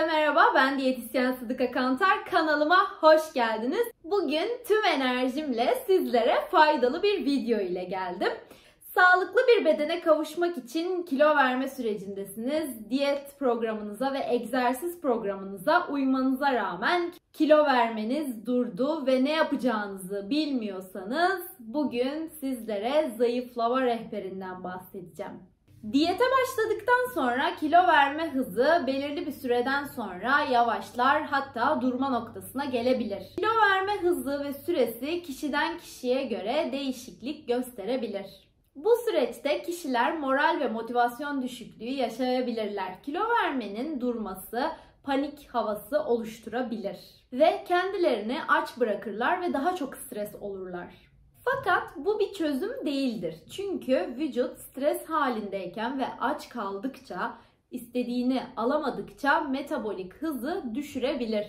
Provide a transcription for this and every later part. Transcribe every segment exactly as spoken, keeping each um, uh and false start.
Herkese merhaba, ben diyetisyen Sıdıka Kantar. Kanalıma hoş geldiniz. Bugün tüm enerjimle sizlere faydalı bir video ile geldim. Sağlıklı bir bedene kavuşmak için kilo verme sürecindesiniz. Diyet programınıza ve egzersiz programınıza uymanıza rağmen kilo vermeniz durdu ve ne yapacağınızı bilmiyorsanız bugün sizlere zayıflama rehberinden bahsedeceğim. Diyete başladıktan sonra kilo verme hızı belirli bir süreden sonra yavaşlar, hatta durma noktasına gelebilir. Kilo verme hızı ve süresi kişiden kişiye göre değişiklik gösterebilir. Bu süreçte kişiler moral ve motivasyon düşüklüğü yaşayabilirler. Kilo vermenin durması panik havası oluşturabilir ve kendilerini aç bırakırlar ve daha çok stres olurlar. Fakat bu bir çözüm değildir. Çünkü vücut stres halindeyken ve aç kaldıkça, istediğini alamadıkça metabolik hızı düşürebilir.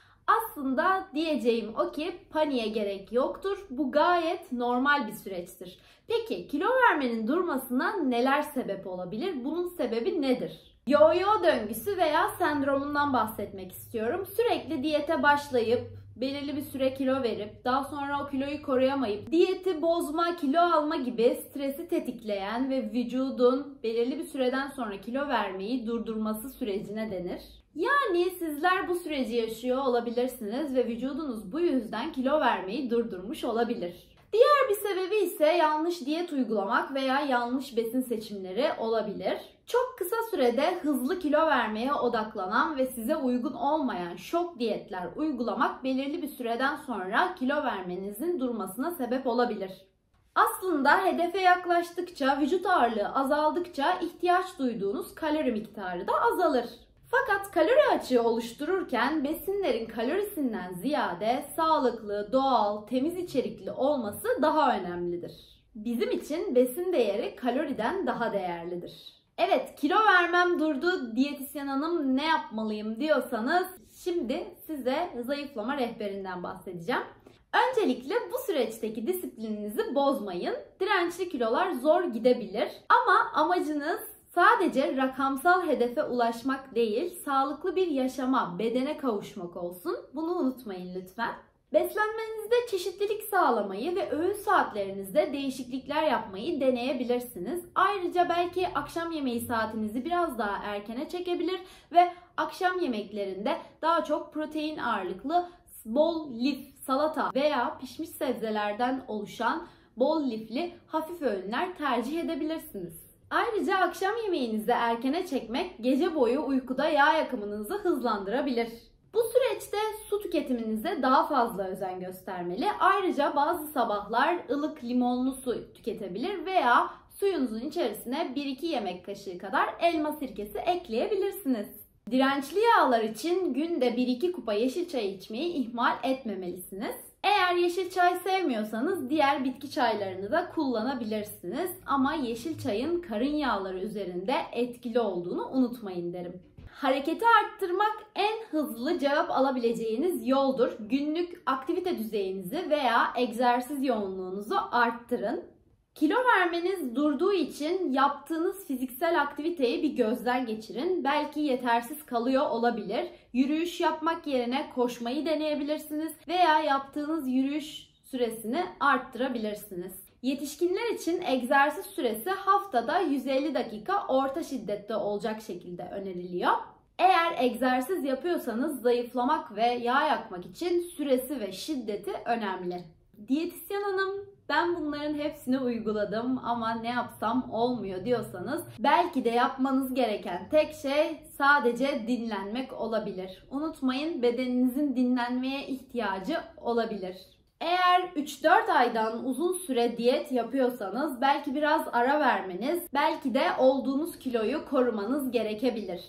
Aslında diyeceğim o ki paniğe gerek yoktur. Bu gayet normal bir süreçtir. Peki kilo vermenin durmasına neler sebep olabilir? Bunun sebebi nedir? Yo-yo döngüsü veya sendromundan bahsetmek istiyorum. Sürekli diyete başlayıp belirli bir süre kilo verip daha sonra o kiloyu koruyamayıp diyeti bozma, kilo alma gibi stresi tetikleyen ve vücudun belirli bir süreden sonra kilo vermeyi durdurması sürecine denir. Yani sizler bu süreci yaşıyor olabilirsiniz ve vücudunuz bu yüzden kilo vermeyi durdurmuş olabilir. Diğer bir sebebi ise yanlış diyet uygulamak veya yanlış besin seçimleri olabilir. Çok kısa sürede hızlı kilo vermeye odaklanan ve size uygun olmayan şok diyetler uygulamak belirli bir süreden sonra kilo vermenizin durmasına sebep olabilir. Aslında hedefe yaklaştıkça, vücut ağırlığı azaldıkça ihtiyaç duyduğunuz kalori miktarı da azalır. Fakat kalori açığı oluştururken besinlerin kalorisinden ziyade sağlıklı, doğal, temiz içerikli olması daha önemlidir. Bizim için besin değeri kaloriden daha değerlidir. Evet, kilo vermem durdu, diyetisyen hanım ne yapmalıyım diyorsanız şimdi size zayıflama rehberinden bahsedeceğim. Öncelikle bu süreçteki disiplininizi bozmayın. Dirençli kilolar zor gidebilir ama amacınız sadece rakamsal hedefe ulaşmak değil, sağlıklı bir yaşama, bedene kavuşmak olsun. Bunu unutmayın lütfen. Beslenmenizde çeşitlilik sağlamayı ve öğün saatlerinizde değişiklikler yapmayı deneyebilirsiniz. Ayrıca belki akşam yemeği saatinizi biraz daha erkene çekebilir ve akşam yemeklerinde daha çok protein ağırlıklı, bol lif, salata veya pişmiş sebzelerden oluşan bol lifli hafif öğünler tercih edebilirsiniz. Ayrıca akşam yemeğinizi erkene çekmek gece boyu uykuda yağ yakımınızı hızlandırabilir. Bu süreçte su tüketiminize daha fazla özen göstermeli. Ayrıca bazı sabahlar ılık limonlu su tüketebilir veya suyunuzun içerisine bir iki yemek kaşığı kadar elma sirkesi ekleyebilirsiniz. Dirençli yağlar için günde bir iki kupa yeşil çay içmeyi ihmal etmemelisiniz. Eğer yeşil çay sevmiyorsanız diğer bitki çaylarını da kullanabilirsiniz. Ama yeşil çayın karın yağları üzerinde etkili olduğunu unutmayın derim. Hareketi arttırmak en hızlı cevap alabileceğiniz yoldur. Günlük aktivite düzeyinizi veya egzersiz yoğunluğunuzu arttırın. Kilo vermeniz durduğu için yaptığınız fiziksel aktiviteyi bir gözden geçirin. Belki yetersiz kalıyor olabilir. Yürüyüş yapmak yerine koşmayı deneyebilirsiniz veya yaptığınız yürüyüş süresini arttırabilirsiniz. Yetişkinler için egzersiz süresi haftada yüz elli dakika orta şiddette olacak şekilde öneriliyor. Eğer egzersiz yapıyorsanız zayıflamak ve yağ yakmak için süresi ve şiddeti önemli. Diyetisyen hanım, ben bunların hepsini uyguladım ama ne yapsam olmuyor diyorsanız belki de yapmanız gereken tek şey sadece dinlenmek olabilir. Unutmayın, bedeninizin dinlenmeye ihtiyacı olabilir. Eğer üç dört aydan uzun süre diyet yapıyorsanız belki biraz ara vermeniz, belki de olduğunuz kiloyu korumanız gerekebilir.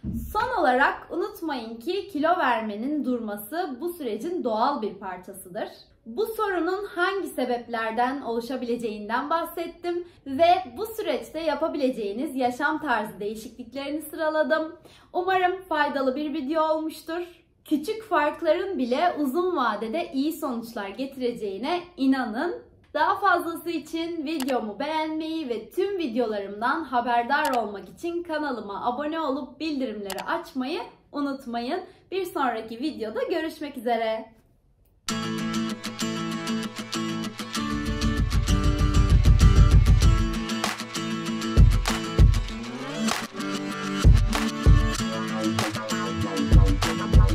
Son olarak unutmayın ki kilo vermenin durması bu sürecin doğal bir parçasıdır. Bu sorunun hangi sebeplerden oluşabileceğinden bahsettim ve bu süreçte yapabileceğiniz yaşam tarzı değişikliklerini sıraladım. Umarım faydalı bir video olmuştur. Küçük farkların bile uzun vadede iyi sonuçlar getireceğine inanın. Daha fazlası için videomu beğenmeyi ve tüm videolarımdan haberdar olmak için kanalıma abone olup bildirimleri açmayı unutmayın. Bir sonraki videoda görüşmek üzere.